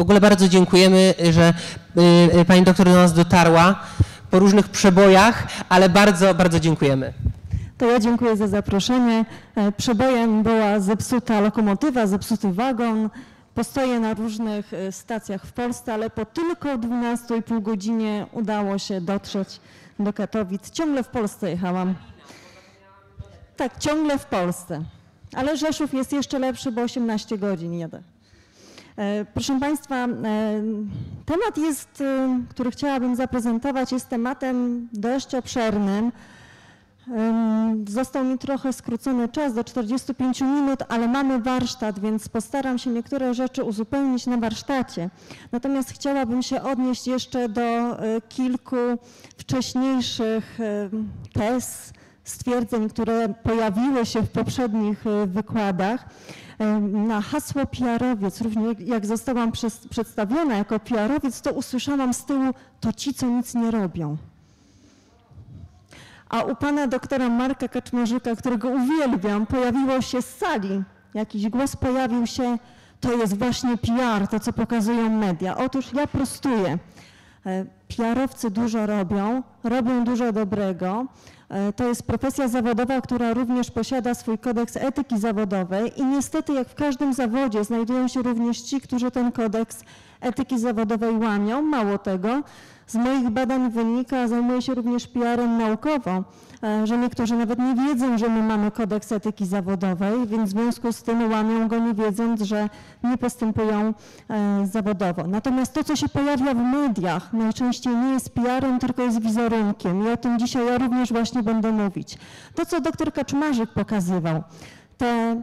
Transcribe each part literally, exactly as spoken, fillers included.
ogóle bardzo dziękujemy, że pani doktor do nas dotarła po różnych przebojach, ale bardzo, bardzo dziękujemy. To ja dziękuję za zaproszenie. Przebojem była zepsuta lokomotywa, zepsuty wagon. Postoję na różnych stacjach w Polsce, ale po tylko dwunastu i pół godzinie udało się dotrzeć do Katowic. Ciągle w Polsce jechałam. Tak, ciągle w Polsce. Ale Rzeszów jest jeszcze lepszy, bo osiemnaście godzin jadę. Proszę Państwa, temat jest, który chciałabym zaprezentować, jest tematem dość obszernym. Został mi trochę skrócony czas do czterdziestu pięciu minut, ale mamy warsztat, więc postaram się niektóre rzeczy uzupełnić na warsztacie. Natomiast chciałabym się odnieść jeszcze do kilku wcześniejszych tez, stwierdzeń, które pojawiły się w poprzednich wykładach. Na hasło P R-owiec, również jak zostałam przez, przedstawiona jako P R-owiec, to usłyszałam z tyłu, to ci, co nic nie robią. A u pana doktora Marka Kaczmarzyka, którego uwielbiam, pojawiło się z sali, jakiś głos pojawił się, to jest właśnie P R, to co pokazują media. Otóż ja prostuję. P R-owcy dużo robią, robią dużo dobrego. To jest profesja zawodowa, która również posiada swój kodeks etyki zawodowej i niestety jak w każdym zawodzie znajdują się również ci, którzy ten kodeks etyki zawodowej łamią. Mało tego, z moich badań wynika, zajmuję się również P R-em naukowo, że niektórzy nawet nie wiedzą, że my mamy kodeks etyki zawodowej, więc w związku z tym łamią go, nie wiedząc, że nie postępują zawodowo. Natomiast to, co się pojawia w mediach, najczęściej nie jest P R-em, tylko jest wizerunkiem i o tym dzisiaj ja również właśnie będę mówić. To, co doktor Kaczmarzyk pokazywał, te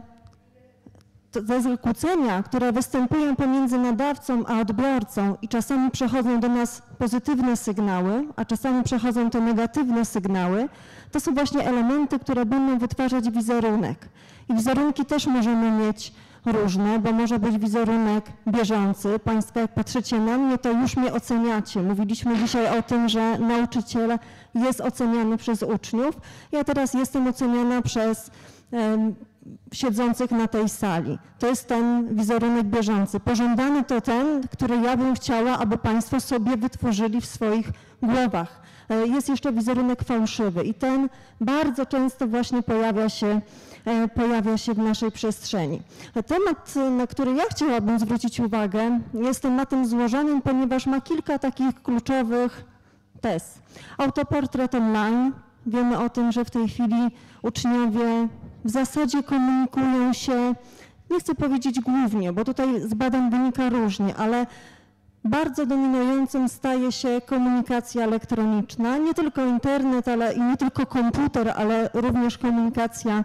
te zakłócenia, które występują pomiędzy nadawcą a odbiorcą i czasami przechodzą do nas pozytywne sygnały, a czasami przechodzą to negatywne sygnały, to są właśnie elementy, które będą wytwarzać wizerunek. I wizerunki też możemy mieć różne, bo może być wizerunek bieżący. Państwo jak patrzycie na mnie, to już mnie oceniacie. Mówiliśmy dzisiaj o tym, że nauczyciel jest oceniany przez uczniów. Ja teraz jestem oceniana przez um, siedzących na tej sali. To jest ten wizerunek bieżący. Pożądany to ten, który ja bym chciała, aby Państwo sobie wytworzyli w swoich głowach. Jest jeszcze wizerunek fałszywy i ten bardzo często właśnie pojawia się, pojawia się w naszej przestrzeni. Temat, na który ja chciałabym zwrócić uwagę, jest tematem złożonym, ponieważ ma kilka takich kluczowych tez. Autoportret online. Wiemy o tym, że w tej chwili uczniowie w zasadzie komunikują się, nie chcę powiedzieć głównie, bo tutaj z badań wynika różnie, ale bardzo dominującym staje się komunikacja elektroniczna, nie tylko internet, ale i nie tylko komputer, ale również komunikacja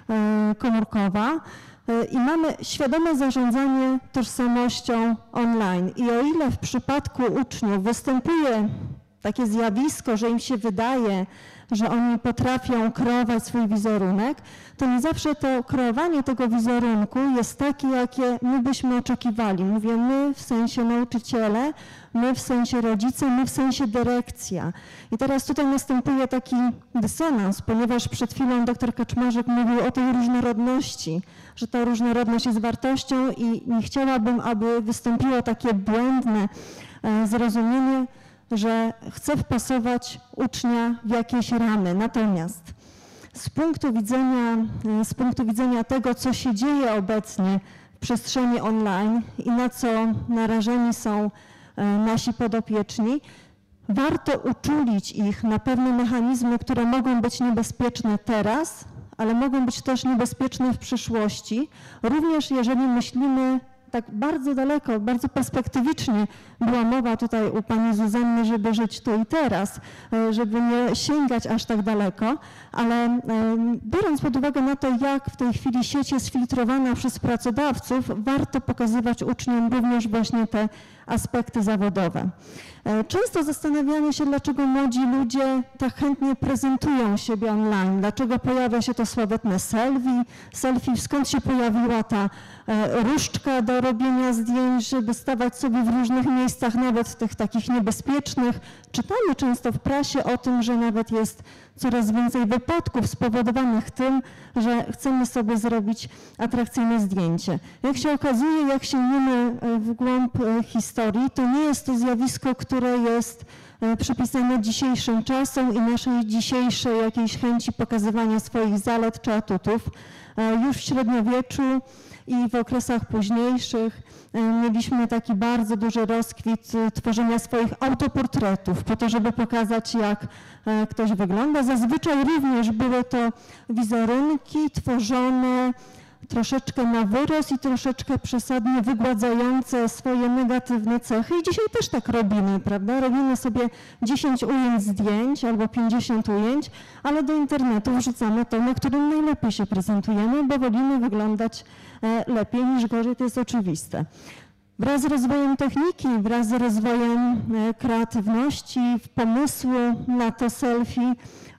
komórkowa. I mamy świadome zarządzanie tożsamością online. I o ile w przypadku uczniów występuje takie zjawisko, że im się wydaje, że oni potrafią kreować swój wizerunek, to nie zawsze to kreowanie tego wizerunku jest takie, jakie my byśmy oczekiwali. Mówię my w sensie nauczyciele, my w sensie rodzice, my w sensie dyrekcja. I teraz tutaj następuje taki dysonans, ponieważ przed chwilą doktor Kaczmarzyk mówił o tej różnorodności, że ta różnorodność jest wartością i nie chciałabym, aby wystąpiło takie błędne zrozumienie, że chcę wpasować ucznia w jakieś ramy. Natomiast z punktu widzenia, z punktu widzenia tego, co się dzieje obecnie w przestrzeni online i na co narażeni są nasi podopieczni, warto uczulić ich na pewne mechanizmy, które mogą być niebezpieczne teraz, ale mogą być też niebezpieczne w przyszłości, również jeżeli myślimy tak bardzo daleko, bardzo perspektywicznie była mowa tutaj u pani Zuzanny, żeby żyć tu i teraz, żeby nie sięgać aż tak daleko, ale biorąc pod uwagę na to, jak w tej chwili sieć jest filtrowana przez pracodawców, warto pokazywać uczniom również właśnie te aspekty zawodowe. Często zastanawiamy się, dlaczego młodzi ludzie tak chętnie prezentują siebie online, dlaczego pojawia się to sławetne selfie, selfie, skąd się pojawiła ta różdżka do robienia zdjęć, żeby stawać sobie w różnych miejscach, nawet tych takich niebezpiecznych. Czytamy często w prasie o tym, że nawet jest coraz więcej wypadków spowodowanych tym, że chcemy sobie zrobić atrakcyjne zdjęcie. Jak się okazuje, jak sięgniemy w głąb historii, to nie jest to zjawisko, które jest przypisane dzisiejszym czasom i naszej dzisiejszej jakiejś chęci pokazywania swoich zalet czy atutów. Już w średniowieczu i w okresach późniejszych mieliśmy taki bardzo duży rozkwit tworzenia swoich autoportretów po to, żeby pokazać, jak ktoś wygląda. Zazwyczaj również były to wizerunki tworzone troszeczkę na wyrost i troszeczkę przesadnie wygładzające swoje negatywne cechy. I dzisiaj też tak robimy, prawda? Robimy sobie dziesięć ujęć zdjęć albo pięćdziesiąt ujęć, ale do internetu wrzucamy to, na którym najlepiej się prezentujemy, bo wolimy wyglądać lepiej niż gorzej, to jest oczywiste. Wraz z rozwojem techniki, wraz z rozwojem kreatywności, pomysłu na to selfie,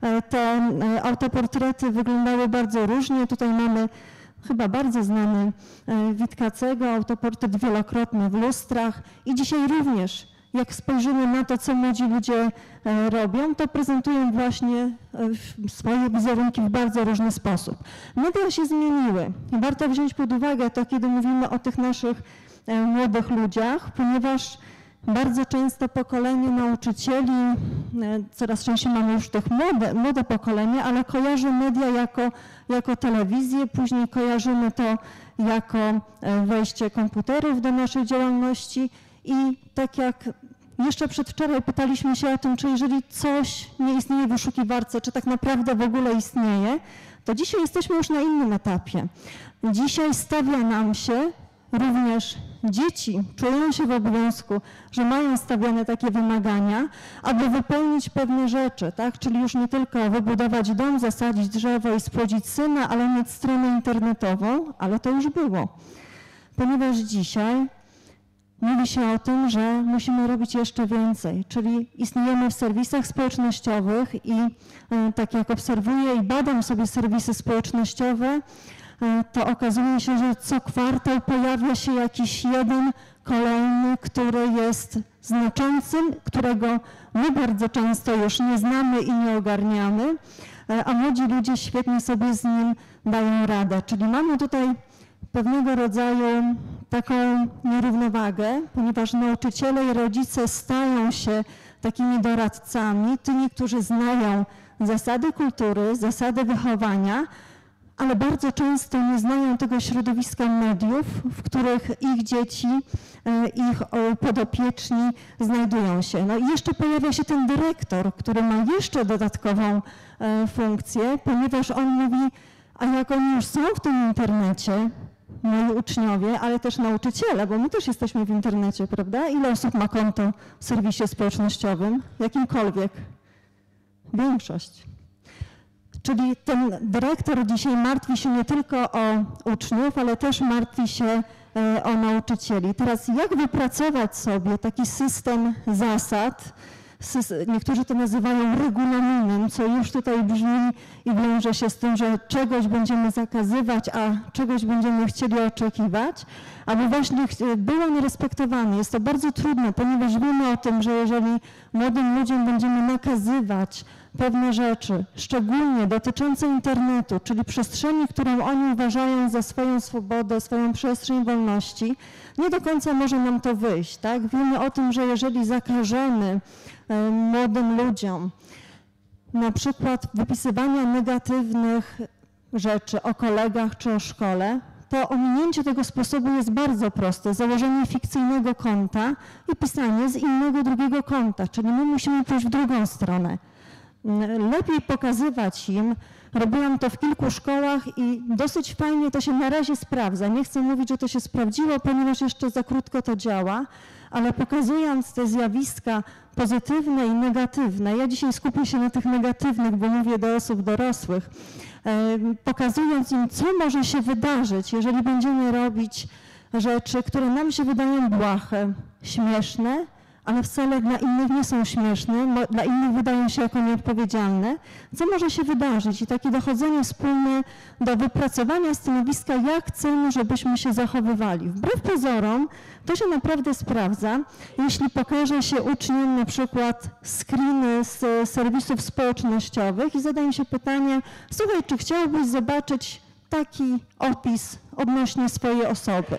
te autoportrety wyglądały bardzo różnie. Tutaj mamy chyba bardzo znany Witkacego, autoportret wielokrotny w lustrach i dzisiaj również, jak spojrzymy na to, co młodzi ludzie robią, to prezentują właśnie swoje wizerunki w bardzo różny sposób. Media się zmieniły i warto wziąć pod uwagę to, kiedy mówimy o tych naszych młodych ludziach, ponieważ bardzo często pokolenie nauczycieli, coraz częściej mamy już tych młode, młode pokolenie, ale kojarzy media jako, jako telewizję, później kojarzymy to jako wejście komputerów do naszej działalności i tak jak jeszcze przedwczoraj pytaliśmy się o tym, czy jeżeli coś nie istnieje w wyszukiwarce, czy tak naprawdę w ogóle istnieje, to dzisiaj jesteśmy już na innym etapie. Dzisiaj stawia nam się również dzieci czują się w obowiązku, że mają stawiane takie wymagania, aby wypełnić pewne rzeczy, tak? Czyli już nie tylko wybudować dom, zasadzić drzewo i spłodzić syna, ale mieć stronę internetową, ale to już było. Ponieważ dzisiaj mówi się o tym, że musimy robić jeszcze więcej, czyli istniejemy w serwisach społecznościowych i tak jak obserwuję i badam sobie serwisy społecznościowe, to okazuje się, że co kwartał pojawia się jakiś jeden kolejny, który jest znaczącym, którego my bardzo często już nie znamy i nie ogarniamy, a młodzi ludzie świetnie sobie z nim dają radę. Czyli mamy tutaj pewnego rodzaju taką nierównowagę, ponieważ nauczyciele i rodzice stają się takimi doradcami, tymi, którzy znają zasady kultury, zasady wychowania, ale bardzo często nie znają tego środowiska mediów, w których ich dzieci, ich podopieczni znajdują się. No i jeszcze pojawia się ten dyrektor, który ma jeszcze dodatkową funkcję, ponieważ on mówi, a jak oni już są w tym internecie, moi uczniowie, ale też nauczyciele, bo my też jesteśmy w internecie, prawda? Ile osób ma konto w serwisie społecznościowym? Jakimkolwiek? Większość. Czyli ten dyrektor dzisiaj martwi się nie tylko o uczniów, ale też martwi się o nauczycieli. Teraz jak wypracować sobie taki system zasad, niektórzy to nazywają regulaminem, co już tutaj brzmi i wiąże się z tym, że czegoś będziemy zakazywać, a czegoś będziemy chcieli oczekiwać, aby właśnie było nierespektowane. Jest to bardzo trudne, ponieważ wiemy o tym, że jeżeli młodym ludziom będziemy nakazywać pewne rzeczy, szczególnie dotyczące internetu, czyli przestrzeni, którą oni uważają za swoją swobodę, swoją przestrzeń wolności, nie do końca może nam to wyjść, tak? Wiemy o tym, że jeżeli zakażemy młodym ludziom na przykład wypisywania negatywnych rzeczy o kolegach czy o szkole, to ominięcie tego sposobu jest bardzo proste. Założenie fikcyjnego konta i pisanie z innego drugiego konta, czyli my musimy pójść w drugą stronę. Lepiej pokazywać im, robiłam to w kilku szkołach i dosyć fajnie to się na razie sprawdza. Nie chcę mówić, że to się sprawdziło, ponieważ jeszcze za krótko to działa, ale pokazując te zjawiska pozytywne i negatywne, ja dzisiaj skupię się na tych negatywnych, bo mówię do osób dorosłych, pokazując im, co może się wydarzyć, jeżeli będziemy robić rzeczy, które nam się wydają błahe, śmieszne, ale wcale dla innych nie są śmieszne, bo dla innych wydają się jako nieodpowiedzialne. Co może się wydarzyć? I takie dochodzenie wspólne do wypracowania stanowiska, jak chcemy, żebyśmy się zachowywali. Wbrew pozorom to się naprawdę sprawdza, jeśli pokaże się uczniom na przykład screeny z serwisów społecznościowych i zada im się pytanie, słuchaj, czy chciałbyś zobaczyć taki opis odnośnie swojej osoby?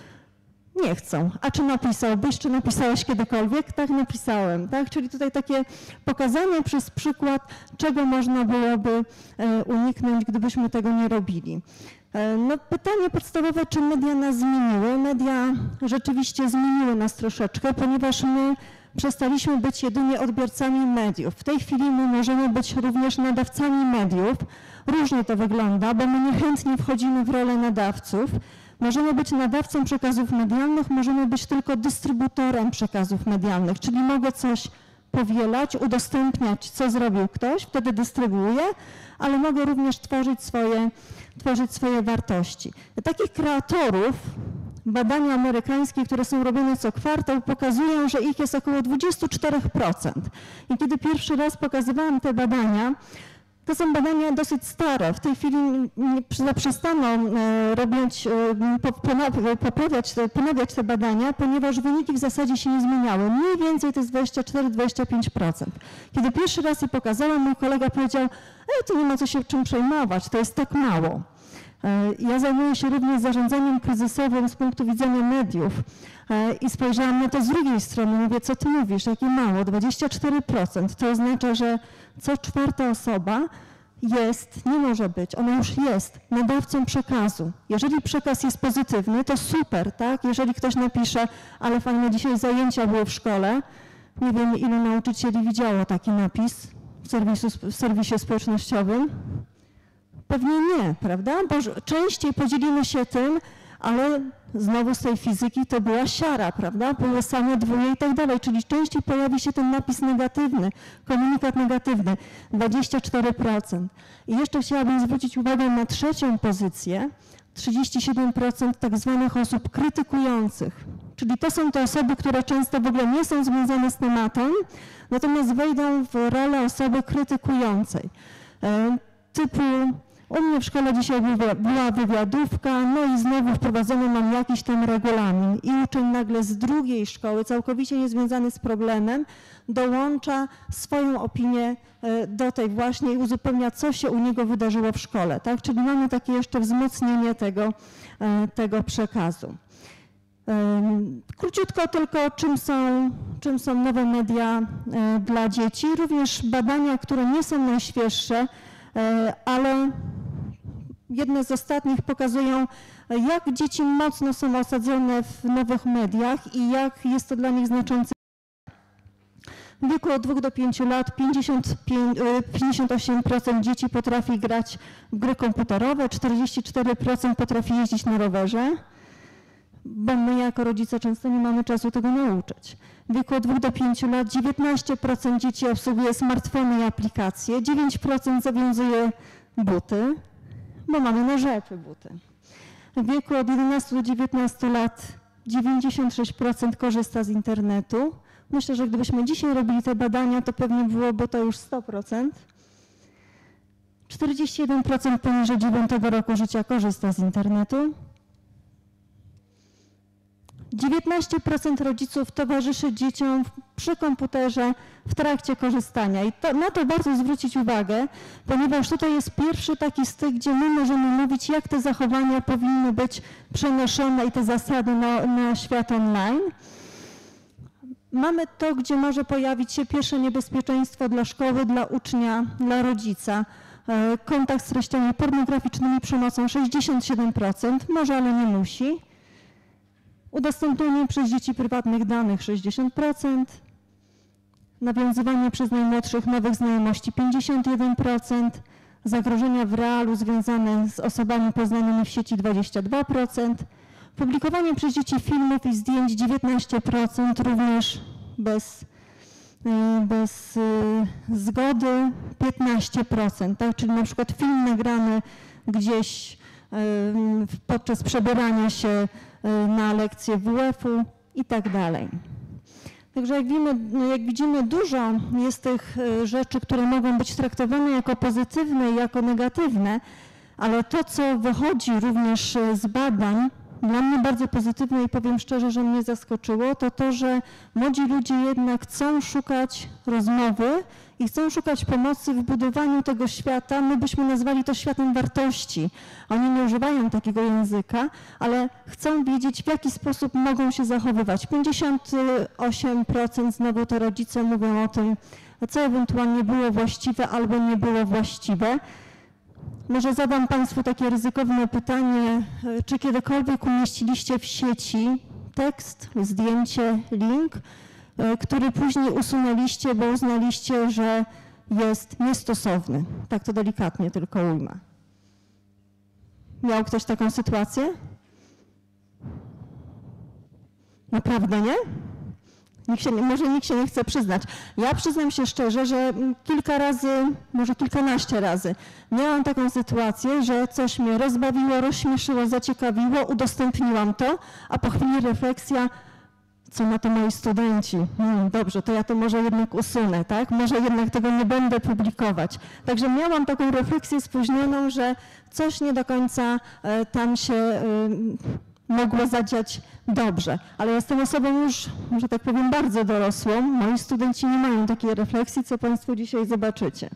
Nie chcą. A czy napisałbyś, czy napisałeś kiedykolwiek? Tak, napisałem. Tak? Czyli tutaj takie pokazanie przez przykład, czego można byłoby uniknąć, gdybyśmy tego nie robili. No, pytanie podstawowe, czy media nas zmieniły? Media rzeczywiście zmieniły nas troszeczkę, ponieważ my przestaliśmy być jedynie odbiorcami mediów. W tej chwili my możemy być również nadawcami mediów. Różnie to wygląda, bo my niechętnie wchodzimy w rolę nadawców. Możemy być nadawcą przekazów medialnych, możemy być tylko dystrybutorem przekazów medialnych, czyli mogę coś powielać, udostępniać, co zrobił ktoś, wtedy dystrybuuję, ale mogę również tworzyć swoje, tworzyć swoje wartości. Takich kreatorów, badania amerykańskie, które są robione co kwartał, pokazują, że ich jest około dwadzieścia cztery procent. I kiedy pierwszy raz pokazywałam te badania, to są badania dosyć stare. W tej chwili zaprzestano robić, poprawiać, ponawiać te badania, ponieważ wyniki w zasadzie się nie zmieniały. Mniej więcej to jest dwadzieścia cztery do dwudziestu pięciu procent. Kiedy pierwszy raz je pokazałam, mój kolega powiedział, e, to nie ma co się czym przejmować, to jest tak mało. Ja zajmuję się również zarządzaniem kryzysowym z punktu widzenia mediów i spojrzałam na to z drugiej strony. Mówię, co ty mówisz, jakie mało? dwadzieścia cztery procent. To oznacza, że co czwarta osoba jest, nie może być, ona już jest nadawcą przekazu. Jeżeli przekaz jest pozytywny, to super, tak? Jeżeli ktoś napisze, ale fajne dzisiaj zajęcia były w szkole, nie wiem, ilu nauczycieli widziało taki napis w, serwisu, w serwisie społecznościowym. Pewnie nie, prawda? Bo częściej podzielimy się tym, ale znowu z tej fizyki to była siara, prawda? Były same dwóje i tak dalej, czyli częściej pojawi się ten napis negatywny, komunikat negatywny, dwadzieścia cztery procent. I jeszcze chciałabym zwrócić uwagę na trzecią pozycję, trzydzieści siedem procent tak zwanych osób krytykujących. Czyli to są te osoby, które często w ogóle nie są związane z tematem, natomiast wejdą w rolę osoby krytykującej. Typu, u mnie w szkole dzisiaj była wywiadówka, no i znowu wprowadzono nam jakiś tam regulamin i uczeń nagle z drugiej szkoły, całkowicie niezwiązany z problemem, dołącza swoją opinię do tej właśnie i uzupełnia, co się u niego wydarzyło w szkole. Tak? Czyli mamy takie jeszcze wzmocnienie tego, tego przekazu. Króciutko tylko, czym są, czym są nowe media dla dzieci. Również badania, które nie są najświeższe, ale jedne z ostatnich pokazują, jak dzieci mocno są osadzone w nowych mediach i jak jest to dla nich znaczący. W wieku od dwóch do pięciu lat pięćdziesiąt osiem procent dzieci potrafi grać w gry komputerowe, czterdzieści cztery procent potrafi jeździć na rowerze, bo my jako rodzice często nie mamy czasu tego nauczyć. W wieku od dwóch do pięciu lat dziewiętnaście procent dzieci obsługuje smartfony i aplikacje, dziewięć procent zawiązuje buty, bo mamy na rzeczy buty. W wieku od jedenastu do dziewiętnastu lat dziewięćdziesiąt sześć procent korzysta z internetu. Myślę, że gdybyśmy dzisiaj robili te badania, to pewnie byłoby to już sto procent. czterdzieści jeden procent poniżej dziewiątego roku życia korzysta z internetu. dziewiętnaście procent rodziców towarzyszy dzieciom przy komputerze w trakcie korzystania. I to, na to bardzo zwrócić uwagę, ponieważ tutaj jest pierwszy taki styk, gdzie my możemy mówić, jak te zachowania powinny być przenoszone i te zasady na, na świat online. Mamy to, gdzie może pojawić się pierwsze niebezpieczeństwo dla szkoły, dla ucznia, dla rodzica. Kontakt z treściami pornograficznymi, przemocą sześćdziesiąt siedem procent, może, ale nie musi. Udostępnianie przez dzieci prywatnych danych sześćdziesiąt procent, nawiązywanie przez najmłodszych nowych znajomości pięćdziesiąt jeden procent, zagrożenia w realu związane z osobami poznanymi w sieci dwadzieścia dwa procent, publikowanie przez dzieci filmów i zdjęć dziewiętnaście procent, również bez, bez zgody piętnaście procent, tak? Czyli na przykład film nagrany gdzieś podczas przebierania się na lekcję W F u i tak dalej. Także jak widzimy, jak widzimy, dużo jest tych rzeczy, które mogą być traktowane jako pozytywne i jako negatywne, ale to, co wychodzi również z badań, dla mnie bardzo pozytywne i powiem szczerze, że mnie zaskoczyło, to to, że młodzi ludzie jednak chcą szukać rozmowy i chcą szukać pomocy w budowaniu tego świata. My byśmy nazwali to światem wartości. Oni nie używają takiego języka, ale chcą wiedzieć, w jaki sposób mogą się zachowywać. pięćdziesiąt osiem procent znowu to rodzice mówią o tym, co ewentualnie było właściwe albo nie było właściwe. Może zadam Państwu takie ryzykowne pytanie, czy kiedykolwiek umieściliście w sieci tekst, zdjęcie, link, który później usunęliście, bo uznaliście, że jest niestosowny. Tak to delikatnie tylko ujmę. Miał ktoś taką sytuację? Naprawdę nie? Nikt się, może nikt się nie chce przyznać. Ja przyznam się szczerze, że kilka razy, może kilkanaście razy miałam taką sytuację, że coś mnie rozbawiło, rozśmieszyło, zaciekawiło, udostępniłam to, a po chwili refleksja, co na to moi studenci? Hmm, dobrze, to ja to może jednak usunę, tak? Może jednak tego nie będę publikować. Także miałam taką refleksję spóźnioną, że coś nie do końca e, tam się e, mogło zadziać dobrze. Ale jestem osobą już, że tak powiem, bardzo dorosłą. Moi studenci nie mają takiej refleksji, co Państwo dzisiaj zobaczycie.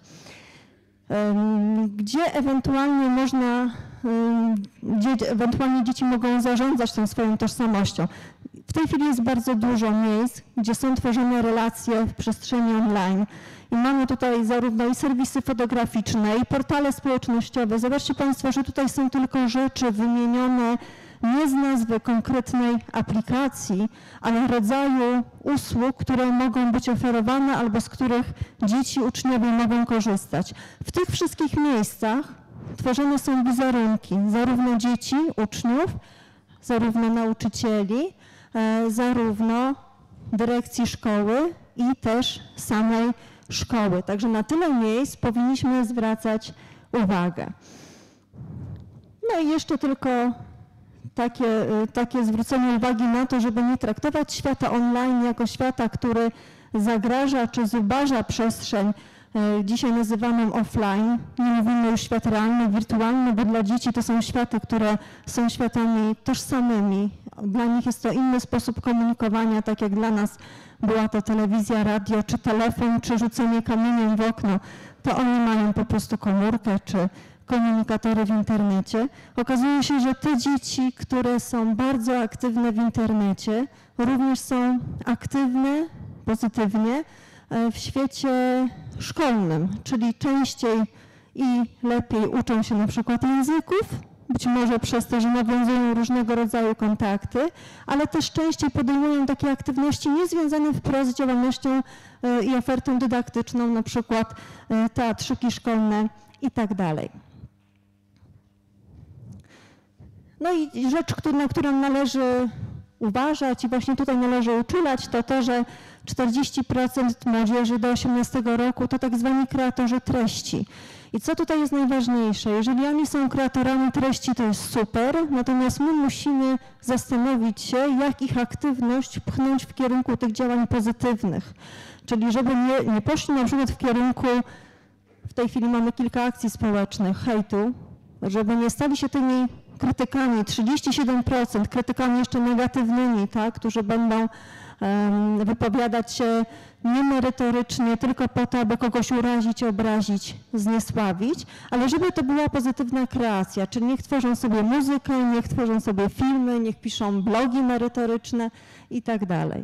Gdzie ewentualnie można, gdzie ewentualnie dzieci mogą zarządzać tą swoją tożsamością. W tej chwili jest bardzo dużo miejsc, gdzie są tworzone relacje w przestrzeni online. I mamy tutaj zarówno i serwisy fotograficzne, i portale społecznościowe. Zobaczcie Państwo, że tutaj są tylko rzeczy wymienione nie z nazwy konkretnej aplikacji, ale rodzaju usług, które mogą być oferowane albo z których dzieci, uczniowie mogą korzystać. W tych wszystkich miejscach tworzone są wizerunki zarówno dzieci, uczniów, zarówno nauczycieli, e, zarówno dyrekcji szkoły i też samej szkoły. Także na tyle miejsc powinniśmy zwracać uwagę. No i jeszcze tylko Takie, takie zwrócenie uwagi na to, żeby nie traktować świata online jako świata, który zagraża czy zubaża przestrzeń dzisiaj nazywaną offline. Nie mówimy już świat realny, wirtualny, bo dla dzieci to są światy, które są światami tożsamymi. Dla nich jest to inny sposób komunikowania, tak jak dla nas była to telewizja, radio, czy telefon, czy rzucenie kamieniem w okno. To oni mają po prostu komórkę, czy komunikatory w internecie. Okazuje się, że te dzieci, które są bardzo aktywne w internecie, również są aktywne pozytywnie w świecie szkolnym, czyli częściej i lepiej uczą się na przykład języków, być może przez to, że nawiązują różnego rodzaju kontakty, ale też częściej podejmują takie aktywności niezwiązane wprost z działalnością i ofertą dydaktyczną, na przykład teatrzyki szkolne i tak dalej. No i rzecz, na którą należy uważać i właśnie tutaj należy uczulać, to to, że czterdzieści procent młodzieży do osiemnastego roku to tak zwani kreatorzy treści. I co tutaj jest najważniejsze? Jeżeli oni są kreatorami treści, to jest super, natomiast my musimy zastanowić się, jak ich aktywność pchnąć w kierunku tych działań pozytywnych. Czyli żeby nie, nie poszli na przykład w kierunku, w tej chwili mamy kilka akcji społecznych, hejtu, żeby nie stali się tymi krytykami, trzydzieści siedem procent krytykami jeszcze negatywnymi, tak, którzy będą um, wypowiadać się niemerytorycznie, tylko po to, aby kogoś urazić, obrazić, zniesławić, ale żeby to była pozytywna kreacja, czyli niech tworzą sobie muzykę, niech tworzą sobie filmy, niech piszą blogi merytoryczne i tak dalej.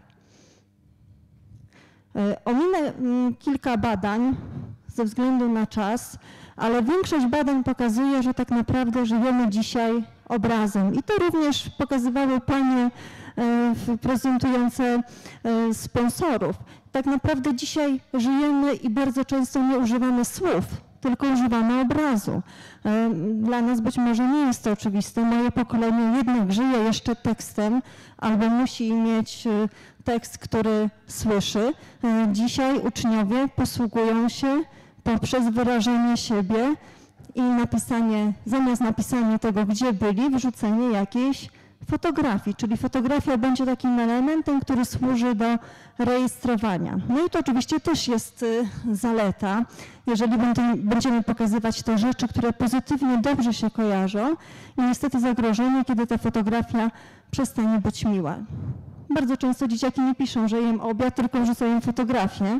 Ominę kilka badań ze względu na czas, ale większość badań pokazuje, że tak naprawdę żyjemy dzisiaj obrazem. I to również pokazywały panie prezentujące sponsorów. Tak naprawdę dzisiaj żyjemy i bardzo często nie używamy słów, tylko używamy obrazu. Dla nas być może nie jest to oczywiste. Moje pokolenie jednak żyje jeszcze tekstem albo musi mieć tekst, który słyszy. Dzisiaj uczniowie posługują się poprzez wyrażenie siebie i napisanie, zamiast napisania tego, gdzie byli, wrzucenie jakiejś fotografii, czyli fotografia będzie takim elementem, który służy do rejestrowania. No i to oczywiście też jest zaleta, jeżeli będziemy pokazywać te rzeczy, które pozytywnie, dobrze się kojarzą i niestety zagrożenie, kiedy ta fotografia przestanie być miła. Bardzo często dzieciaki nie piszą, że jem obiad, tylko wrzucają fotografię,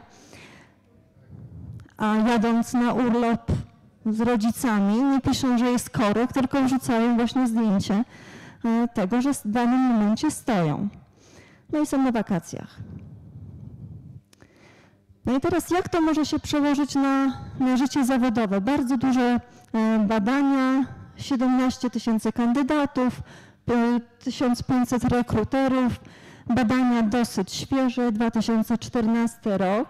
a jadąc na urlop z rodzicami nie piszą, że jest korek, tylko wrzucają właśnie zdjęcie tego, że w danym momencie stoją. No i są na wakacjach. No i teraz jak to może się przełożyć na, na życie zawodowe? Bardzo duże badania, siedemnaście tysięcy kandydatów, tysiąc pięćset rekruterów, badania dosyć świeże, dwa tysiące czternasty rok.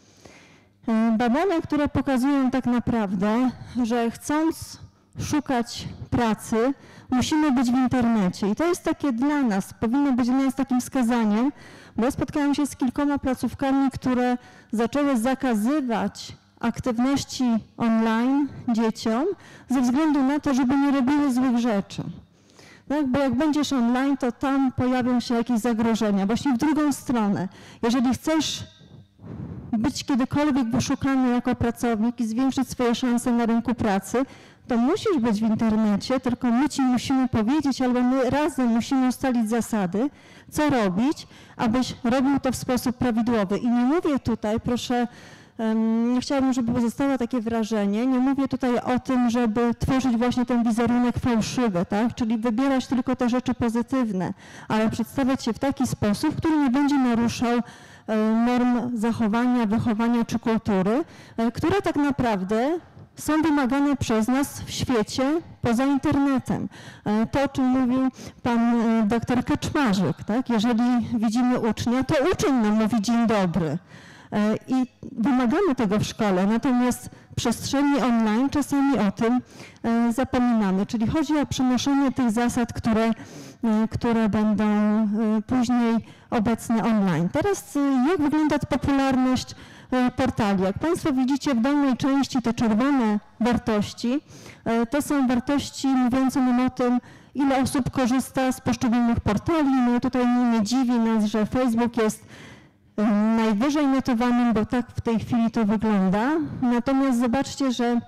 Badania, które pokazują tak naprawdę, że chcąc szukać pracy, musimy być w internecie. I to jest takie dla nas, powinno być dla nas takim wskazaniem, bo ja spotkałam się z kilkoma placówkami, które zaczęły zakazywać aktywności online dzieciom ze względu na to, żeby nie robiły złych rzeczy. Tak? Bo jak będziesz online, to tam pojawią się jakieś zagrożenia. Właśnie w drugą stronę. Jeżeli chcesz być kiedykolwiek wyszukany jako pracownik i zwiększyć swoje szanse na rynku pracy, to musisz być w internecie, tylko my ci musimy powiedzieć, albo my razem musimy ustalić zasady, co robić, abyś robił to w sposób prawidłowy. I nie mówię tutaj, proszę, nie chciałabym, żeby pozostało takie wrażenie, nie mówię tutaj o tym, żeby tworzyć właśnie ten wizerunek fałszywy, tak? Czyli wybierać tylko te rzeczy pozytywne, ale przedstawiać się w taki sposób, który nie będzie naruszał norm zachowania, wychowania czy kultury, które tak naprawdę są wymagane przez nas w świecie poza internetem. To, o czym mówił pan doktor Kaczmarzyk, tak? Jeżeli widzimy ucznia, to uczeń nam mówi dzień dobry. I wymagamy tego w szkole, natomiast w przestrzeni online czasami o tym zapominamy. Czyli chodzi o przenoszenie tych zasad, które, które będą później obecne online. Teraz jak wygląda popularność portali? Jak Państwo widzicie w dolnej części te czerwone wartości, to są wartości mówiące nam o tym, ile osób korzysta z poszczególnych portali. No tutaj nie dziwi nas, że Facebook jest najwyżej notowanym, bo tak w tej chwili to wygląda. Natomiast zobaczcie, że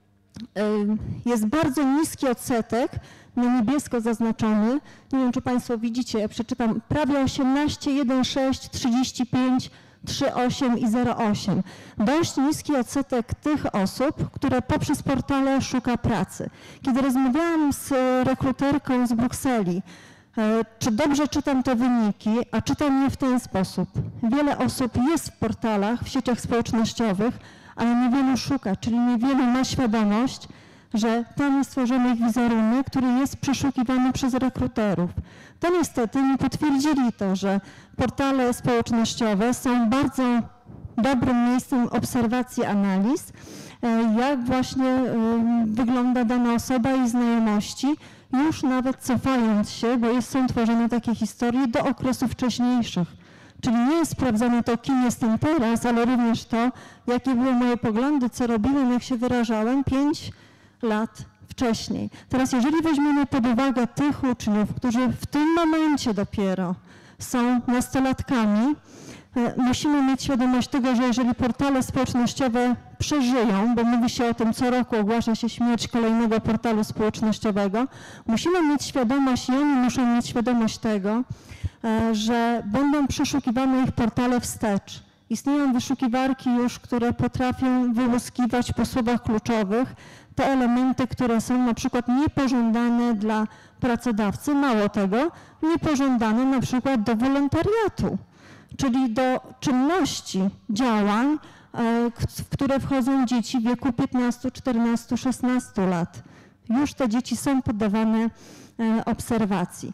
jest bardzo niski odsetek, na niebiesko zaznaczony. Nie wiem, czy Państwo widzicie, ja przeczytam prawie osiemnaście, jeden, sześć, trzydzieści pięć, trzy, osiem i zero osiem. Dość niski odsetek tych osób, które poprzez portale szuka pracy. Kiedy rozmawiałam z rekruterką z Brukseli, czy dobrze czytam te wyniki, a czytam je w ten sposób. Wiele osób jest w portalach, w sieciach społecznościowych, ale niewielu szuka, czyli niewielu ma świadomość, że tam jest stworzony ich wizerunek, który jest przeszukiwany przez rekruterów. To niestety nie potwierdzili to, że portale społecznościowe są bardzo dobrym miejscem obserwacji, analiz, jak właśnie wygląda dana osoba i znajomości, już nawet cofając się, bo jest, są tworzone takie historie do okresów wcześniejszych. Czyli nie jest sprawdzane to, kim jestem teraz, ale również to, jakie były moje poglądy, co robiłem, jak się wyrażałem pięć lat wcześniej. Teraz jeżeli weźmiemy pod uwagę tych uczniów, którzy w tym momencie dopiero są nastolatkami, musimy mieć świadomość tego, że jeżeli portale społecznościowe przeżyją, bo mówi się o tym co roku, ogłasza się śmierć kolejnego portalu społecznościowego, musimy mieć świadomość i oni muszą mieć świadomość tego, że będą przeszukiwane ich portale wstecz. Istnieją wyszukiwarki już, które potrafią wyłuskiwać po słowach kluczowych te elementy, które są na przykład niepożądane dla pracodawcy, mało tego, niepożądane na przykład do wolontariatu, czyli do czynności, działań, w które wchodzą dzieci w wieku piętnastu, czternastu, szesnastu lat. Już te dzieci są poddawane obserwacji.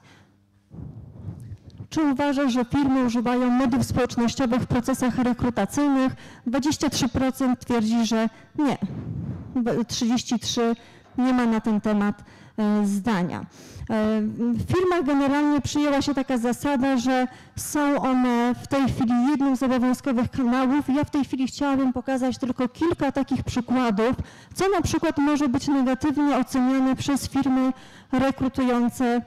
Czy uważasz, że firmy używają mediów społecznościowych w procesach rekrutacyjnych? dwadzieścia trzy procent twierdzi, że nie. trzydzieści trzy procent nie ma na ten temat zdania. W firmach generalnie przyjęła się taka zasada, że są one w tej chwili jednym z obowiązkowych kanałów. Ja w tej chwili chciałabym pokazać tylko kilka takich przykładów, co na przykład może być negatywnie oceniane przez firmy rekrutujące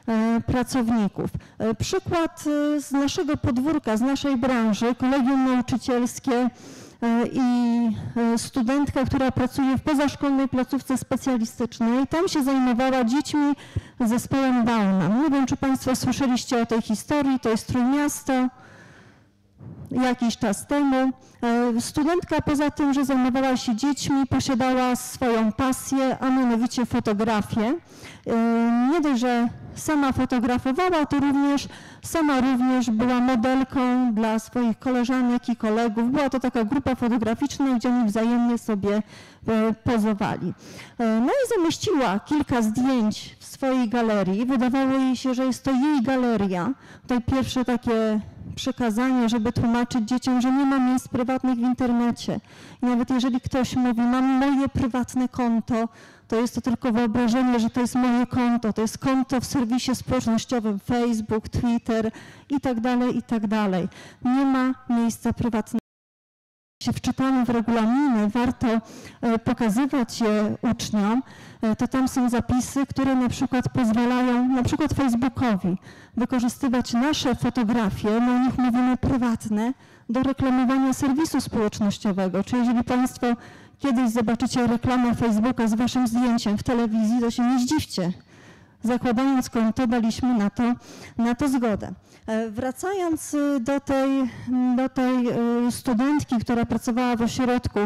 pracowników. Przykład z naszego podwórka, z naszej branży, kolegium nauczycielskie i studentka, która pracuje w pozaszkolnej placówce specjalistycznej. Tam się zajmowała dziećmi z zespołem Downa. Nie wiem, czy Państwo słyszeliście o tej historii, to jest Trójmiasto. Jakiś czas temu. Studentka poza tym, że zajmowała się dziećmi, posiadała swoją pasję, a mianowicie fotografię. Nie dość, że sama fotografowała, to również sama również była modelką dla swoich koleżanek i kolegów. Była to taka grupa fotograficzna, gdzie oni wzajemnie sobie pozowali. No i zamieściła kilka zdjęć w swojej galerii. Wydawało jej się, że jest to jej galeria. To pierwsze takie przekazanie, żeby tłumaczyć dzieciom, że nie ma miejsc prywatnych w internecie. I nawet jeżeli ktoś mówi, mam moje prywatne konto, to jest to tylko wyobrażenie, że to jest moje konto, to jest konto w serwisie społecznościowym Facebook, Twitter i tak dalej, i tak dalej. Nie ma miejsca prywatnego. Się wczytamy w regulaminy, warto pokazywać je uczniom, to tam są zapisy, które na przykład pozwalają, na przykład Facebookowi, wykorzystywać nasze fotografie, my o nich mówimy prywatne, do reklamowania serwisu społecznościowego. Czyli jeżeli Państwo kiedyś zobaczycie reklamę Facebooka z Waszym zdjęciem w telewizji, to się nie zdziwcie. Zakładając konto, daliśmy na to, na to zgodę. Wracając do tej, do tej studentki, która pracowała w ośrodku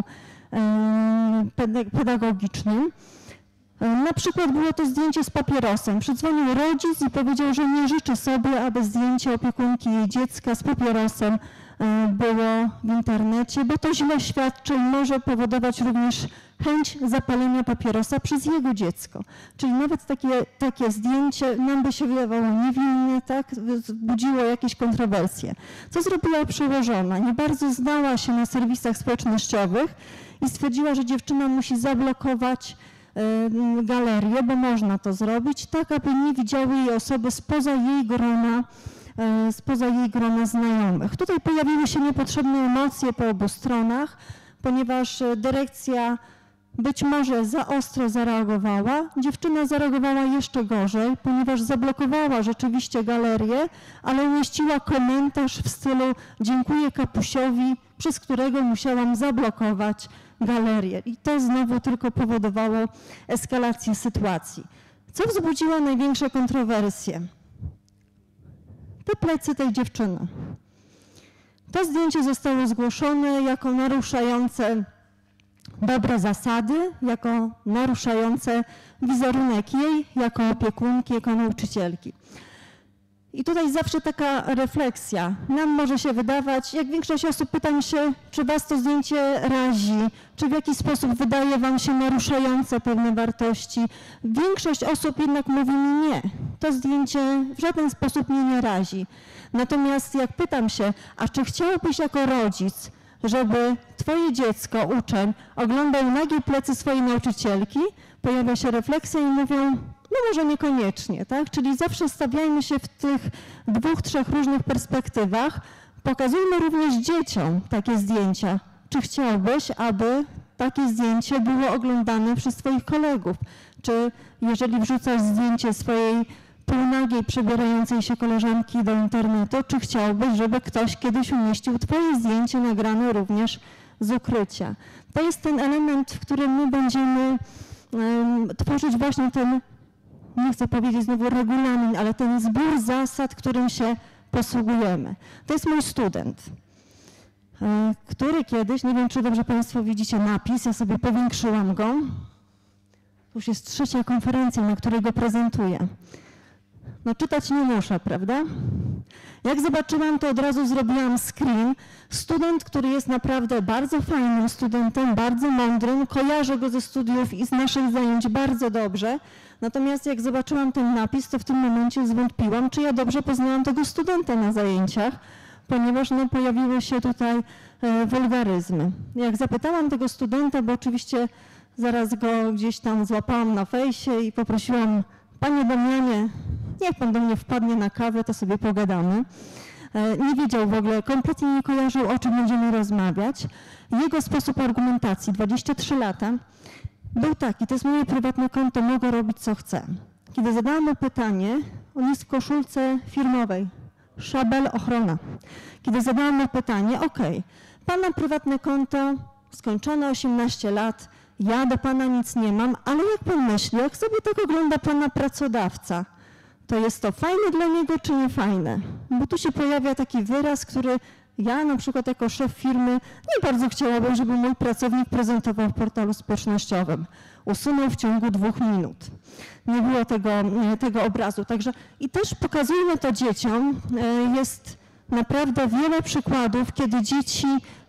pedagogicznym, na przykład było to zdjęcie z papierosem. Przydzwonił rodzic i powiedział, że nie życzy sobie, aby zdjęcie opiekunki jej dziecka z papierosem było w internecie, bo to źle świadczy i może powodować również chęć zapalenia papierosa przez jego dziecko. Czyli nawet takie, takie zdjęcie nam by się wydawało niewinne, tak, budziło jakieś kontrowersje. Co zrobiła przełożona? Nie bardzo znała się na serwisach społecznościowych i stwierdziła, że dziewczyna musi zablokować y, galerię, bo można to zrobić, tak aby nie widziały jej osoby spoza jej grona, spoza jej grona znajomych. Tutaj pojawiły się niepotrzebne emocje po obu stronach, ponieważ dyrekcja być może za ostro zareagowała. Dziewczyna zareagowała jeszcze gorzej, ponieważ zablokowała rzeczywiście galerię, ale umieściła komentarz w stylu dziękuję kapusiowi, przez którego musiałam zablokować galerię. I to znowu tylko powodowało eskalację sytuacji. Co wzbudziło największe kontrowersje? Te plecy tej dziewczyny. To zdjęcie zostało zgłoszone jako naruszające dobre zasady, jako naruszające wizerunek jej, jako opiekunki, jako nauczycielki. I tutaj zawsze taka refleksja. Nam może się wydawać, jak większość osób pytam się, czy was to zdjęcie razi, czy w jakiś sposób wydaje wam się naruszające pewne wartości. Większość osób jednak mówi mi nie. To zdjęcie w żaden sposób mnie nie razi. Natomiast jak pytam się, a czy chciałbyś jako rodzic, żeby twoje dziecko, uczeń, oglądał nagie plecy swojej nauczycielki, pojawia się refleksja i mówią, no może niekoniecznie, tak? Czyli zawsze stawiajmy się w tych dwóch, trzech różnych perspektywach. Pokazujmy również dzieciom takie zdjęcia. Czy chciałbyś, aby takie zdjęcie było oglądane przez twoich kolegów? Czy jeżeli wrzucasz zdjęcie swojej półnagiej, przebierającej się koleżanki do internetu, czy chciałbyś, żeby ktoś kiedyś umieścił twoje zdjęcie nagrane również z ukrycia? To jest ten element, w którym my będziemy um, tworzyć właśnie ten, nie chcę powiedzieć znowu regulamin, ale ten zbiór zasad, którym się posługujemy. To jest mój student, który kiedyś, nie wiem czy dobrze Państwo widzicie napis, ja sobie powiększyłam go. To już jest trzecia konferencja, na której go prezentuję. No czytać nie muszę, prawda? Jak zobaczyłam, to od razu zrobiłam screen. Student, który jest naprawdę bardzo fajnym studentem, bardzo mądrym, kojarzę go ze studiów i z naszych zajęć bardzo dobrze. Natomiast jak zobaczyłam ten napis, to w tym momencie zwątpiłam, czy ja dobrze poznałam tego studenta na zajęciach, ponieważ no, pojawiły się tutaj e, wulgaryzmy. Jak zapytałam tego studenta, bo oczywiście zaraz go gdzieś tam złapałam na fejsie i poprosiłam, panie Damianie, niech pan do mnie wpadnie na kawę, to sobie pogadamy. Nie wiedział w ogóle, kompletnie nie kojarzył, o czym będziemy rozmawiać. Jego sposób argumentacji, dwadzieścia trzy lata, był taki, to jest moje prywatne konto, mogę robić co chcę. Kiedy zadałam mu pytanie, On jest w koszulce firmowej, Szabel Ochrona. Kiedy zadałam mu pytanie, ok, pana prywatne konto, skończone osiemnaście lat, ja do pana nic nie mam, ale jak pan myśli, jak sobie tak ogląda pana pracodawca, to jest to fajne dla niego, czy nie fajne? Bo tu się pojawia taki wyraz, który ja na przykład jako szef firmy nie bardzo chciałabym, żeby mój pracownik prezentował w portalu społecznościowym. Usunął w ciągu dwóch minut. Nie było tego, tego obrazu. Także i też pokazujmy to dzieciom. Jest naprawdę wiele przykładów, kiedy dzieci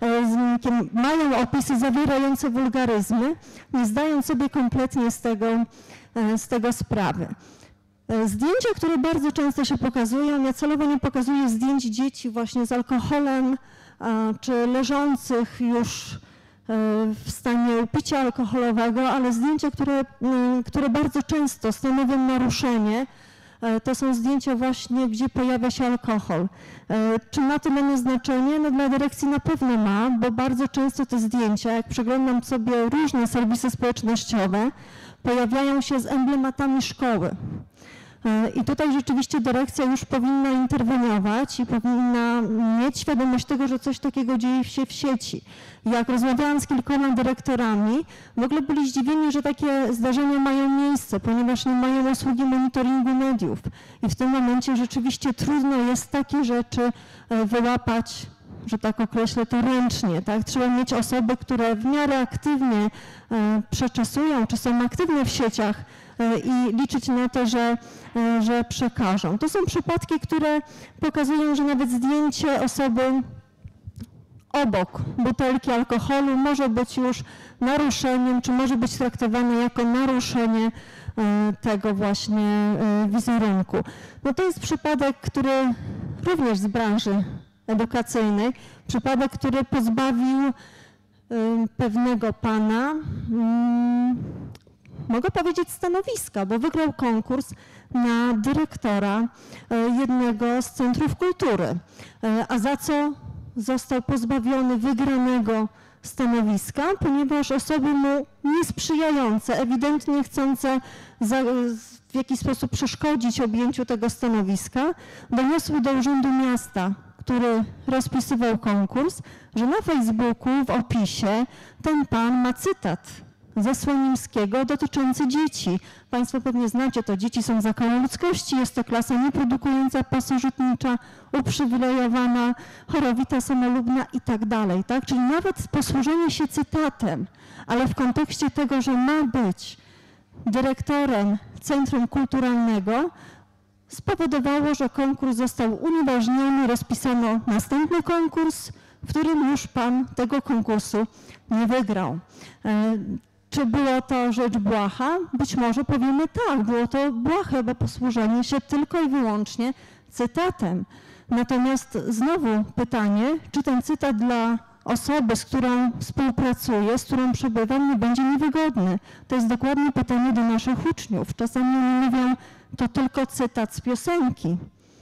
mają opisy zawierające wulgaryzmy, nie zdając sobie kompletnie z tego, z tego sprawy. Zdjęcia, które bardzo często się pokazują, ja celowo nie pokazuję zdjęć dzieci właśnie z alkoholem, czy leżących już w stanie picia alkoholowego, ale zdjęcia, które, które bardzo często stanowią naruszenie, to są zdjęcia właśnie, gdzie pojawia się alkohol. Czy ma to dla mnie znaczenie? No dla dyrekcji na pewno ma, bo bardzo często te zdjęcia, jak przeglądam sobie różne serwisy społecznościowe, pojawiają się z emblematami szkoły. I tutaj rzeczywiście dyrekcja już powinna interweniować i powinna mieć świadomość tego, że coś takiego dzieje się w sieci. Jak rozmawiałam z kilkoma dyrektorami, w ogóle byli zdziwieni, że takie zdarzenia mają miejsce, ponieważ nie mają usługi monitoringu mediów. I w tym momencie rzeczywiście trudno jest takie rzeczy wyłapać, że tak określę to ręcznie, tak? Trzeba mieć osoby, które w miarę aktywnie przeczesują, czy są aktywne w sieciach i liczyć na to, że, że przekażą. To są przypadki, które pokazują, że nawet zdjęcie osoby obok butelki alkoholu może być już naruszeniem, czy może być traktowane jako naruszenie tego właśnie wizerunku. No to jest przypadek, który również z branży edukacyjnej, przypadek, który pozbawił pewnego pana, mogę powiedzieć, stanowiska, bo wygrał konkurs na dyrektora jednego z centrów kultury, a za co został pozbawiony wygranego stanowiska, ponieważ osoby mu niesprzyjające, ewidentnie chcące za, w jakiś sposób przeszkodzić objęciu tego stanowiska, doniosły do Urzędu Miasta, który rozpisywał konkurs, że na Facebooku w opisie ten pan ma cytat ze Słonimskiego dotyczący dzieci. Państwo pewnie znacie to, dzieci są zakałą ludzkości, jest to klasa nieprodukująca, pasożytnicza, uprzywilejowana, chorowita, samolubna i tak dalej, tak? Czyli nawet posłużenie się cytatem, ale w kontekście tego, że ma być dyrektorem Centrum Kulturalnego, spowodowało, że konkurs został unieważniony, rozpisano następny konkurs, w którym już pan tego konkursu nie wygrał. Czy było to rzecz błaha? Być może powiemy tak, było to błahe, bo posłużenie się tylko i wyłącznie cytatem. Natomiast znowu pytanie, czy ten cytat dla osoby, z którą współpracuję, z którą przebywam, nie będzie niewygodny? To jest dokładnie pytanie do naszych uczniów. Czasami oni mówią, to tylko cytat z piosenki.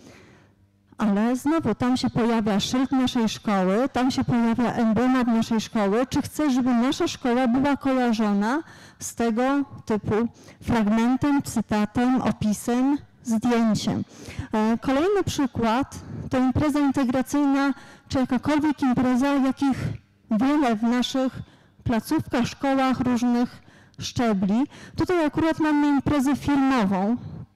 Ale znowu tam się pojawia szyld naszej szkoły, tam się pojawia emblemat naszej szkoły. Czy chcesz, żeby nasza szkoła była kojarzona z tego typu fragmentem, cytatem, opisem, zdjęciem? Kolejny przykład to impreza integracyjna, czy jakakolwiek impreza, jakich wiele w naszych placówkach, szkołach różnych szczebli. Tutaj akurat mamy imprezę firmową.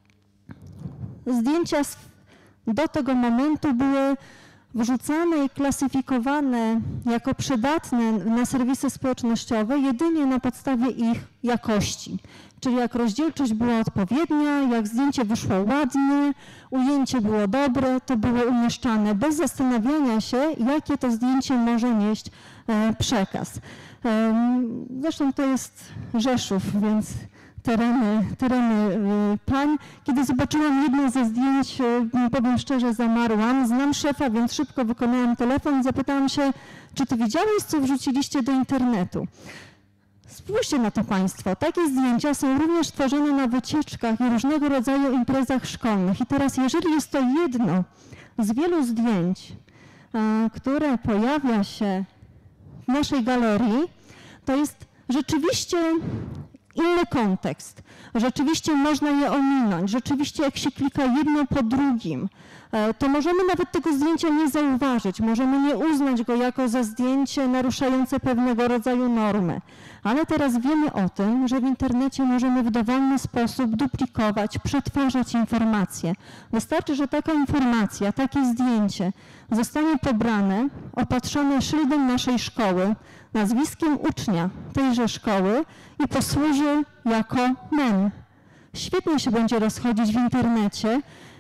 Zdjęcia z do tego momentu były wrzucane i klasyfikowane jako przydatne na serwisy społecznościowe jedynie na podstawie ich jakości. Czyli jak rozdzielczość była odpowiednia, jak zdjęcie wyszło ładnie, ujęcie było dobre, to było umieszczane bez zastanawiania się, jakie to zdjęcie może nieść przekaz. Zresztą to jest Rzeszów, więc tereny, tereny pań. Kiedy zobaczyłam jedno ze zdjęć, powiem szczerze, zamarłam. Znam szefa, więc szybko wykonałam telefon i zapytałam się, czy ty widziałeś, co wrzuciliście do internetu? Spójrzcie na to państwo. Takie zdjęcia są również tworzone na wycieczkach i różnego rodzaju imprezach szkolnych. I teraz, jeżeli jest to jedno z wielu zdjęć, które pojawia się w naszej galerii, to jest rzeczywiście inny kontekst. Rzeczywiście można je ominąć. Rzeczywiście jak się klika jedno po drugim, to możemy nawet tego zdjęcia nie zauważyć. Możemy nie uznać go jako za zdjęcie naruszające pewnego rodzaju normy. Ale teraz wiemy o tym, że w internecie możemy w dowolny sposób duplikować, przetwarzać informacje. Wystarczy, że taka informacja, takie zdjęcie zostanie pobrane, opatrzone szyldem naszej szkoły, nazwiskiem ucznia tejże szkoły i posłuży jako mem. Świetnie się będzie rozchodzić w internecie,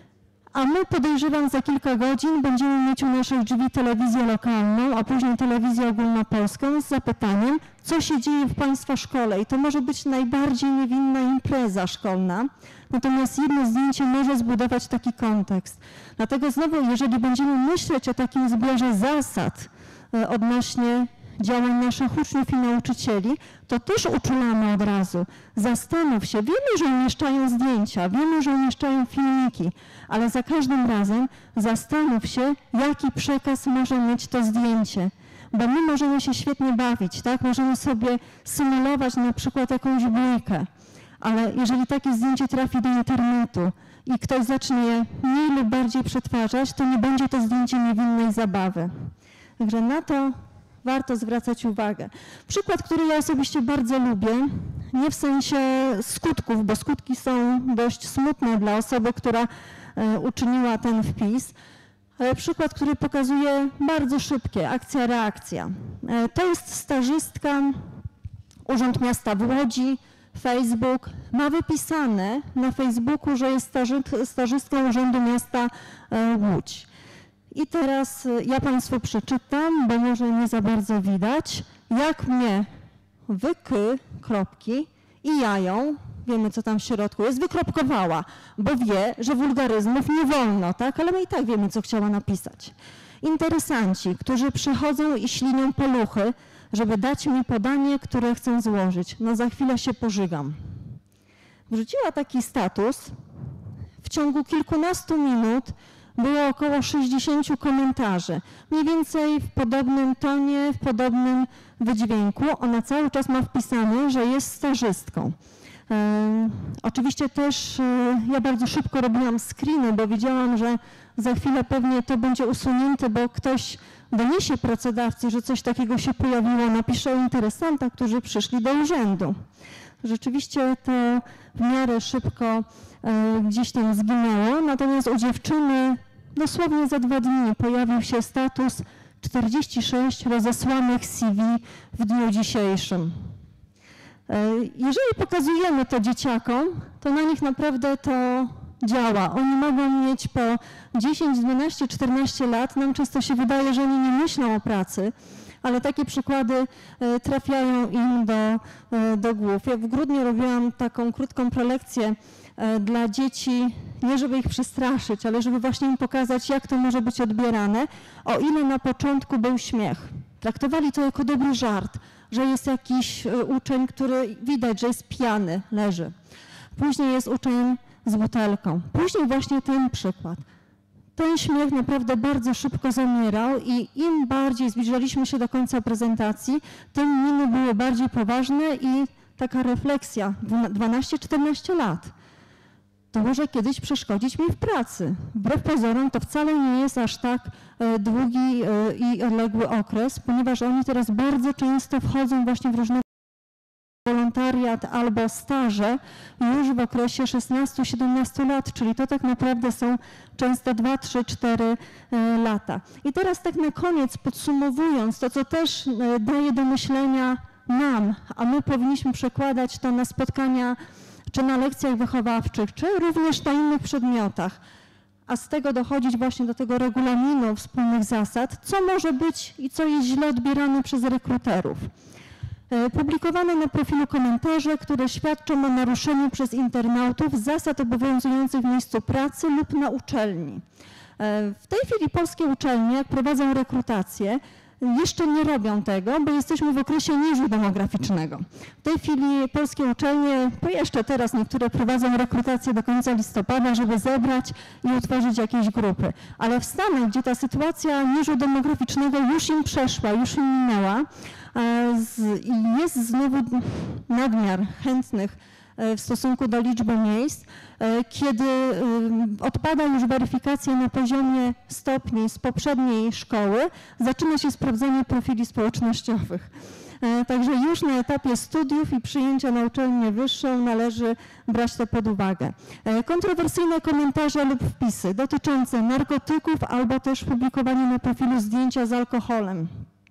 a my, podejrzewam, za kilka godzin będziemy mieć u naszych drzwi telewizję lokalną, a później telewizję ogólnopolską z zapytaniem, co się dzieje w Państwa szkole. I to może być najbardziej niewinna impreza szkolna, natomiast jedno zdjęcie może zbudować taki kontekst. Dlatego znowu, jeżeli będziemy myśleć o takim zbiorze zasad e, odnośnie działań naszych uczniów i nauczycieli, to też uczulamy od razu. Zastanów się, wiemy, że umieszczają zdjęcia, wiemy, że umieszczają filmiki, ale za każdym razem zastanów się, jaki przekaz może mieć to zdjęcie. Bo my możemy się świetnie bawić, tak? Możemy sobie symulować na przykład jakąś bójkę, ale jeżeli takie zdjęcie trafi do internetu i ktoś zacznie je mniej lub bardziej przetwarzać, to nie będzie to zdjęcie niewinnej zabawy. Także na to warto zwracać uwagę. Przykład, który ja osobiście bardzo lubię, nie w sensie skutków, bo skutki są dość smutne dla osoby, która e, uczyniła ten wpis, ale przykład, który pokazuje bardzo szybkie, akcja-reakcja. E, to jest stażystka, Urząd Miasta w Łodzi, Facebook, ma wypisane na Facebooku, że jest staży, stażystką Urzędu Miasta e, Łódź. I teraz ja Państwu przeczytam, bo może nie za bardzo widać, jak mnie wyky, kropki i ja ją, wiemy co tam w środku jest, wykropkowała, bo wie, że wulgaryzmów nie wolno, tak? Ale my i tak wiemy, co chciała napisać. Interesanci, którzy przychodzą i ślinią paluchy, żeby dać mi podanie, które chcę złożyć. No za chwilę się pożygam. Wrzuciła taki status. W ciągu kilkunastu minut było około sześćdziesięciu komentarzy. Mniej więcej w podobnym tonie, w podobnym wydźwięku. Ona cały czas ma wpisane, że jest stażystką. E, oczywiście też e, ja bardzo szybko robiłam screeny, bo wiedziałam, że za chwilę pewnie to będzie usunięte, bo ktoś doniesie pracodawcy, że coś takiego się pojawiło, napisze o interesantach, którzy przyszli do urzędu. Rzeczywiście to w miarę szybko e, gdzieś tam zginęło, natomiast u dziewczyny dosłownie za dwa dni pojawił się status czterdzieści sześć rozesłanych C V w dniu dzisiejszym. Jeżeli pokazujemy to dzieciakom, to na nich naprawdę to działa. Oni mogą mieć po dziesięć, dwanaście, czternaście lat. Nam często się wydaje, że oni nie myślą o pracy, ale takie przykłady trafiają im do, do głów. Ja w grudniu robiłam taką krótką prelekcję dla dzieci, nie żeby ich przestraszyć, ale żeby właśnie im pokazać, jak to może być odbierane, o ile na początku był śmiech. Traktowali to jako dobry żart, że jest jakiś uczeń, który widać, że jest pijany, leży. Później jest uczeń z butelką. Później właśnie ten przykład. Ten śmiech naprawdę bardzo szybko zamierał i im bardziej zbliżaliśmy się do końca prezentacji, tym miny były bardziej poważne i taka refleksja, dwanaście czternaście lat. To może kiedyś przeszkodzić mi w pracy. Wbrew pozorom to wcale nie jest aż tak e, długi e, i odległy okres, ponieważ oni teraz bardzo często wchodzą właśnie w różne wolontariat albo staże już w okresie szesnastu siedemnastu lat, czyli to tak naprawdę są często dwa, trzy, cztery e, lata. I teraz tak na koniec podsumowując to, co też e, daje do myślenia nam, a my powinniśmy przekładać to na spotkania czy na lekcjach wychowawczych, czy również na innych przedmiotach, a z tego dochodzić właśnie do tego regulaminu wspólnych zasad, co może być i co jest źle odbierane przez rekruterów. Publikowane na profilu komentarze, które świadczą o naruszeniu przez internautów zasad obowiązujących w miejscu pracy lub na uczelni. W tej chwili polskie uczelnie, jak prowadzą rekrutację, jeszcze nie robią tego, bo jesteśmy w okresie niżu demograficznego. W tej chwili polskie uczelnie, bo jeszcze teraz niektóre prowadzą rekrutację do końca listopada, żeby zebrać i utworzyć jakieś grupy. Ale w Stanach, gdzie ta sytuacja niżu demograficznego już im przeszła, już im minęła i jest znowu nadmiar chętnych w stosunku do liczby miejsc, kiedy odpada już weryfikacja na poziomie stopni z poprzedniej szkoły, zaczyna się sprawdzenie profili społecznościowych. Także już na etapie studiów i przyjęcia na uczelnię wyższą należy brać to pod uwagę. Kontrowersyjne komentarze lub wpisy dotyczące narkotyków albo też publikowanie na profilu zdjęcia z alkoholem.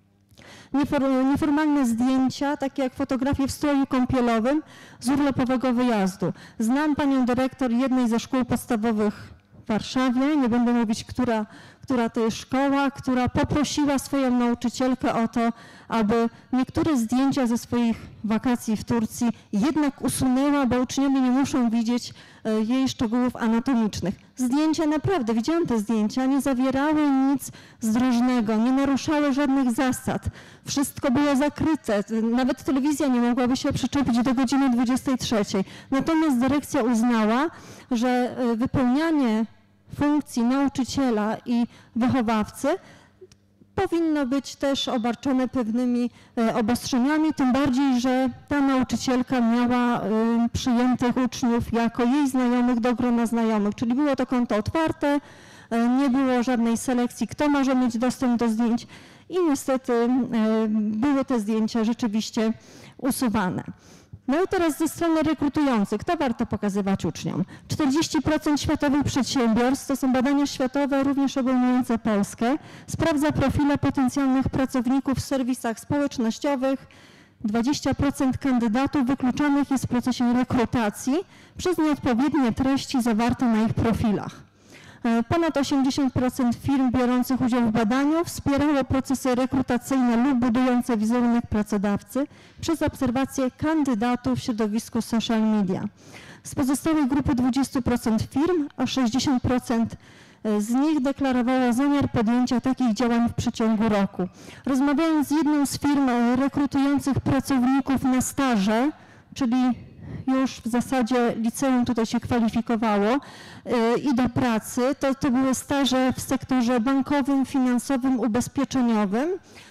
Nieformalne zdjęcia, takie jak fotografie w stroju kąpielowym z urlopowego wyjazdu. Znam panią dyrektor jednej ze szkół podstawowych w Warszawie, nie będę mówić, która, która to jest szkoła, która poprosiła swoją nauczycielkę o to, aby niektóre zdjęcia ze swoich wakacji w Turcji jednak usunęła, bo uczniowie nie muszą widzieć jej szczegółów anatomicznych. Zdjęcia naprawdę, widziałam te zdjęcia, nie zawierały nic zdrożnego, nie naruszały żadnych zasad. Wszystko było zakryte, nawet telewizja nie mogłaby się przyczepić do godziny dwudziestej trzeciej. Natomiast dyrekcja uznała, że wypełnianie funkcji nauczyciela i wychowawcy powinno być też obarczone pewnymi obostrzeniami, tym bardziej, że ta nauczycielka miała przyjętych uczniów jako jej znajomych do grona znajomych, czyli było to konto otwarte, nie było żadnej selekcji, kto może mieć dostęp do zdjęć i niestety były te zdjęcia rzeczywiście usuwane. No i teraz ze strony rekrutujących, to warto pokazywać uczniom. czterdzieści procent światowych przedsiębiorstw, to są badania światowe, również obejmujące Polskę, sprawdza profile potencjalnych pracowników w serwisach społecznościowych. dwadzieścia procent kandydatów wykluczanych jest w procesie rekrutacji przez nieodpowiednie treści zawarte na ich profilach. Ponad osiemdziesiąt procent firm biorących udział w badaniu wspierało procesy rekrutacyjne lub budujące wizerunek pracodawcy przez obserwację kandydatów w środowisku social media. Z pozostałej grupy dwadzieścia procent firm, a sześćdziesiąt procent z nich deklarowało zamiar podjęcia takich działań w przeciągu roku. Rozmawiając z jedną z firm rekrutujących pracowników na staże, czyli już w zasadzie liceum tutaj się kwalifikowało i do pracy, to, to były staże w sektorze bankowym, finansowym, ubezpieczeniowym.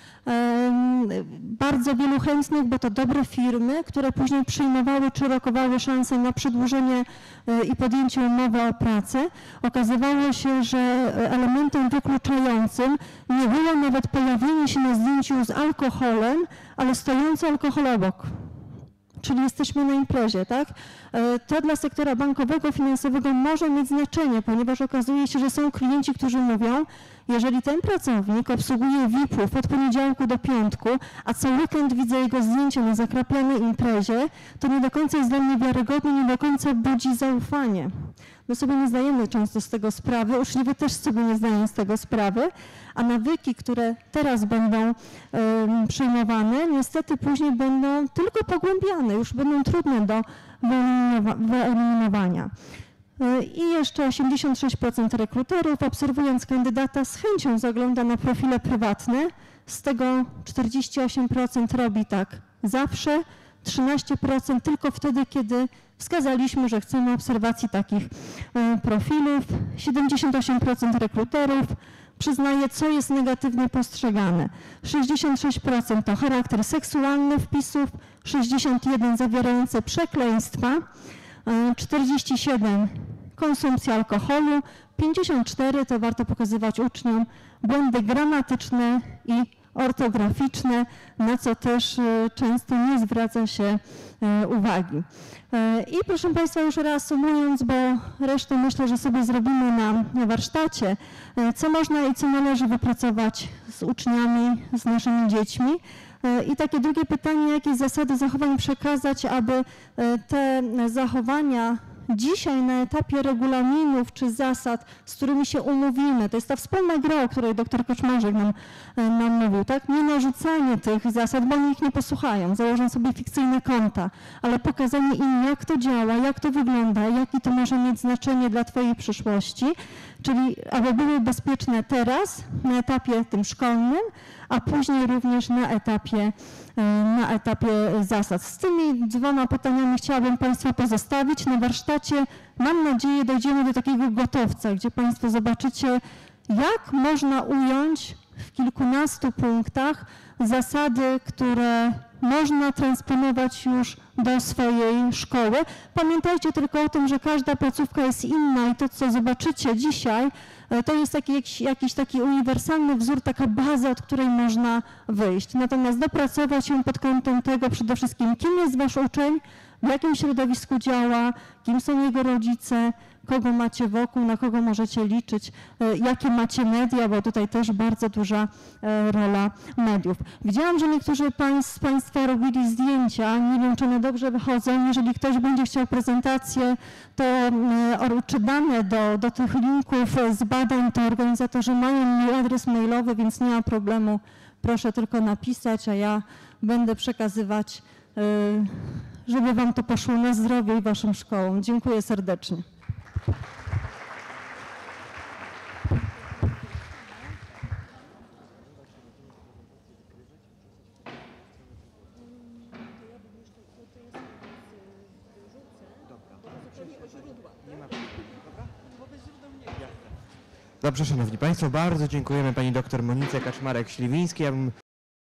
Bardzo wielu chętnych, bo to dobre firmy, które później przyjmowały czy rokowały szansę na przedłużenie i podjęcie umowy o pracę. Okazywało się, że elementem wykluczającym nie było nawet pojawienie się na zdjęciu z alkoholem, ale stojący alkohol obok. Czyli jesteśmy na imprezie, tak? To dla sektora bankowego, finansowego może mieć znaczenie, ponieważ okazuje się, że są klienci, którzy mówią, jeżeli ten pracownik obsługuje V I P-ów od poniedziałku do piątku, a co weekend widzę jego zdjęcia na zakraplonej imprezie, to nie do końca jest dla mnie wiarygodny, nie do końca budzi zaufanie. My sobie nie zdajemy często z tego sprawy, uczniowie też sobie nie zdają z tego sprawy, a nawyki, które teraz będą y, przyjmowane, niestety później będą tylko pogłębiane, już będą trudne do wyeliminowania. Y, I jeszcze osiemdziesiąt sześć procent rekruterów, obserwując kandydata, z chęcią zagląda na profile prywatne, z tego czterdzieści osiem procent robi tak zawsze, trzynaście procent tylko wtedy, kiedy wskazaliśmy, że chcemy obserwacji takich profilów. siedemdziesiąt osiem procent rekruterów przyznaje, co jest negatywnie postrzegane. sześćdziesiąt sześć procent to charakter seksualny wpisów, sześćdziesiąt jeden procent zawierające przekleństwa, czterdzieści siedem procent konsumpcja alkoholu, pięćdziesiąt cztery procent to warto pokazywać uczniom błędy gramatyczne i ortograficzne, na co też często nie zwraca się uwagi. I proszę Państwa, już reasumując, bo resztę myślę, że sobie zrobimy na, na warsztacie, co można i co należy wypracować z uczniami, z naszymi dziećmi. I takie drugie pytanie, jakie zasady zachowań przekazać, aby te zachowania dzisiaj na etapie regulaminów czy zasad, z którymi się umówimy, to jest ta wspólna gra, o której doktor Kaczmarzyk nam, nam mówił, tak? Nie narzucanie tych zasad, bo oni ich nie posłuchają, założą sobie fikcyjne konta, ale pokazanie im, jak to działa, jak to wygląda, jakie to może mieć znaczenie dla Twojej przyszłości, czyli aby były bezpieczne teraz na etapie tym szkolnym, a później również na etapie, na etapie zasad. Z tymi dwoma pytaniami chciałabym Państwa pozostawić. Na warsztacie, mam nadzieję, dojdziemy do takiego gotowca, gdzie Państwo zobaczycie, jak można ująć w kilkunastu punktach zasady, które można transponować już do swojej szkoły. Pamiętajcie tylko o tym, że każda placówka jest inna i to, co zobaczycie dzisiaj, to jest taki, jakiś, jakiś taki uniwersalny wzór, taka baza, od której można wyjść. Natomiast dopracować ją pod kątem tego przede wszystkim, kim jest Wasz uczeń, w jakim środowisku działa, kim są jego rodzice, kogo macie wokół, na kogo możecie liczyć, jakie macie media, bo tutaj też bardzo duża rola mediów. Widziałam, że niektórzy z Państwa robili zdjęcia, nie wiem, czy one dobrze wychodzą. Jeżeli ktoś będzie chciał prezentację, to czy dane do, do tych linków z badań, to organizatorzy mają mój adres mailowy, więc nie ma problemu. Proszę tylko napisać, a ja będę przekazywać, żeby Wam to poszło na zdrowie i Waszym szkołom. Dziękuję serdecznie. Dobrze, Szanowni Państwo, bardzo dziękujemy Pani doktor Monice Kaczmarek-Śliwińskiej. Ja bym